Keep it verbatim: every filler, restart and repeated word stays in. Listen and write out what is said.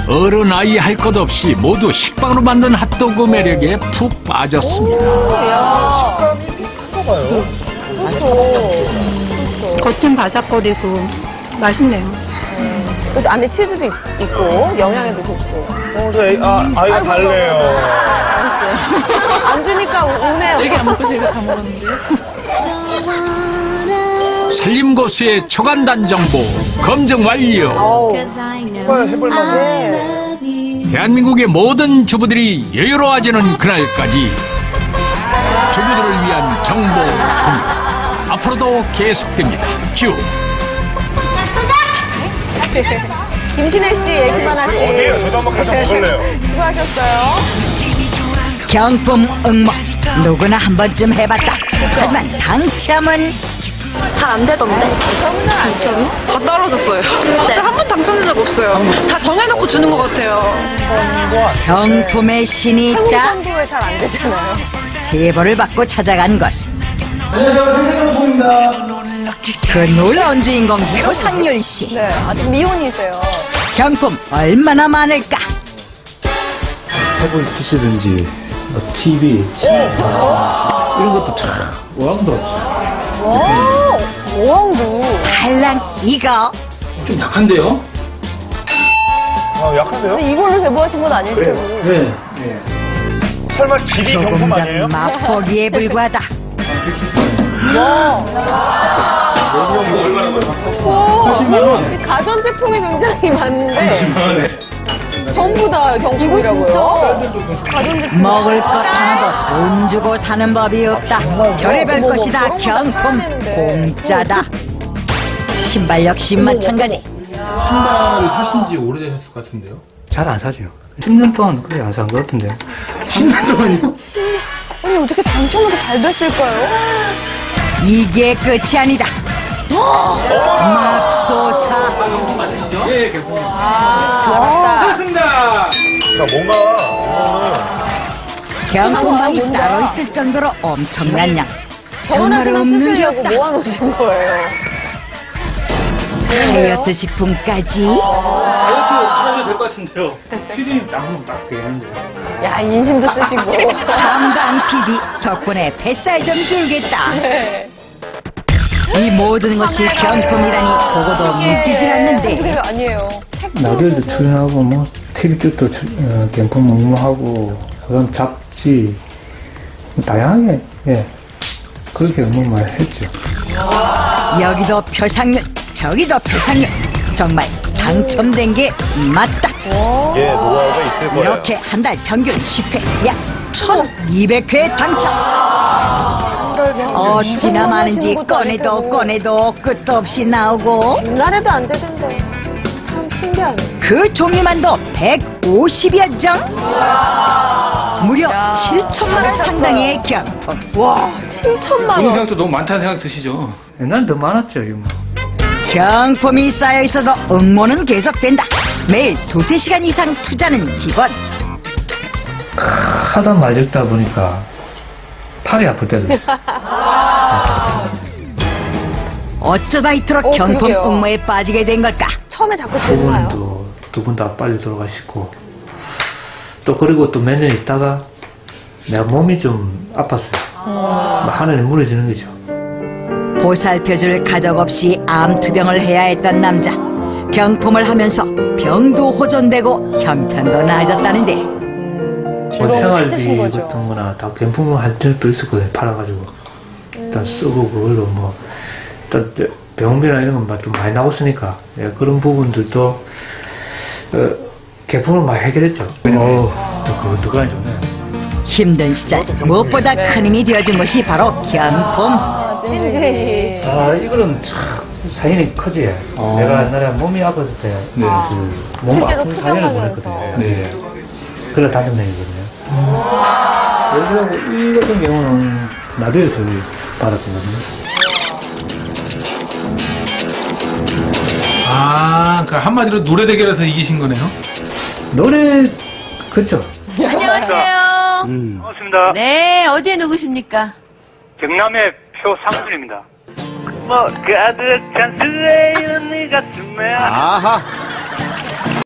어른 아이 할 것 없이 모두 식빵으로 만든 핫도그 매력에 푹 빠졌습니다. 식감이 비슷한가 봐요. 겉은 바삭거리고 맛있네요. 그 안에 치즈도 있, 있고 영양에도 좋고. 어, 저 애, 아, 아이가 아이고, 달래요. 알았어요. 안 주니까 우네요. 되게 안 먹고 제가 다 먹었는데. 살림고수의 초간단 정보 검증 완료. 어우, 정말 해볼만해. 대한민국의 모든 주부들이 여유로워지는 그날까지 주부들을 위한 정보 공유 앞으로도 계속됩니다. 쭉. 김신혜 씨 얘기만 하시. 어디에요? 저도 한번 가서 먹을래요. 수고하셨어요. 경품 응모 누구나 한 번쯤 해봤다. 하지만 당첨은 잘 안 되던데. 저는 안 죠. 다 떨어졌어요. 네. 한 번 당첨된 적 없어요. 다 정해놓고 주는 것 같아요. 경품의 신이 한국 있다. 선도에 잘 안 되잖아요. 제보를 받고 찾아간 것. 그 놀라운 주인공 표상률 씨. 네, 아직 미혼이세요. 경품 얼마나 많을까? 태블릿 피시든지 뭐 티비, 침대 이런 것도 참 오왕도 와, 오왕도. 달랑 이거 좀 약한데요? 아, 약한데요? 근데 이걸로 대부하신 건 아닐 테고. 네. 네. 설마 집이 경품 조금 아니에요? 전 맛보기에 불과하다. 팔십만 원. 가전제품이 굉장히 많은데 전부 다 경품이라고요? 가전제품. 먹을 것 하나도 돈 주고 사는 법이 없다. 별의별 어머, 것이 다 어머, 경품 그런 거다 사야 공짜다. 신발 역시 마찬가지. 신발을 사신 지 오래되셨을 것 같은데요? 잘 안 사죠. 십 년 동안 거의 안 산 것 같은데요. 십 년 동안요? 아니 어떻게 당첨으로 잘 됐을까요? 이게 끝이 아니다. 맙소사. 찾았습니다! 그러니까 뭔가 경품방이 뭔가. 따로 있을 정도로 엄청난 양. 정말 정말 없는 게 쓰시려고 없다. 모아놓으신 거예요. 다이어트 식품까지. 다이어트 안 하셔도 될 것 같은데요? 피디님 딱, 딱 되겠는데요. 야, 인심도 쓰시고. 담당 피디 덕분에 뱃살 좀 줄겠다. 네. 이 모든 것이 경품이라니 보고도 믿기질 않는데. 그게 아니에요. 라디오도 출연하고 뭐 티비도 어, 경품 응모하고 그다음 잡지 다양하게 예 그렇게 응모만 했죠. 여기도 표상률 저기도 표상률. 정말 당첨된 게 맞다. 예, 노하우가 있을 거예요. 이렇게 한 달 평균 십 회 약 천이백 회 당첨. 어찌나 많은지 꺼내도 꺼내도 끝도 없이 나오고 옛날에도 안 되던데. 참 신기하네. 그 종류만도 백오십여 장. 무려 칠천만 원 상당의 경품. 와, 칠천만 이런 원. 생각도 너무 많다는 생각 드시죠? 옛날엔 더 많았죠, 이거 뭐. 경품이 쌓여 있어도 응모는 계속된다. 매일 두세 시간 이상 투자는 기본. 하다 말렸다 보니까 팔이 아플 때도 있어요. 어쩌다 이토록 어, 경품 그러게요. 응모에 빠지게 된 걸까? 처음에 자꾸 두 들나요? 분도 두 분 다 빨리 돌아가시고 또 그리고 또 몇 년 있다가 내가 몸이 좀 아팠어요. 막 하늘이 무너지는 거죠. 보살펴줄 가족 없이 암 투병을 해야 했던 남자. 경품을 하면서 병도 호전되고 형편도 나아졌다는데. 뭐 생활비 찾으신 거죠. 같은 거나 다 경품을 할 적도 있었거든요. 팔아가지고 일단 쓰고 그걸로 뭐 일단 병원비나 이런 건 좀 많이 나왔으니까 예, 그런 부분들도 어, 경품을 많이 해결했죠. 어, 또 그거 누가 좋네. 힘든 시절 무엇보다 큰 힘이 되어준 것이 바로 경품. 찐지. 아 이거는 참 사연이 크지. 내가 옛날에 몸이 아팠을 때 그 몸 실제로 아픈 사연을 투병하면서. 보냈거든요. 네. 그래 당첨된이거든요. 여기하고 이 같은 경우는 나도에서 받았거든요. 아, 그러니까 한마디로 노래 대결에서 이기신 거네요? 노래 그쵸? 안녕하세요. 반갑습니다. 네, 어디에 누구십니까? 경남의 표상준입니다. 뭐 가득 찬 수의 언니 가슴에 아하.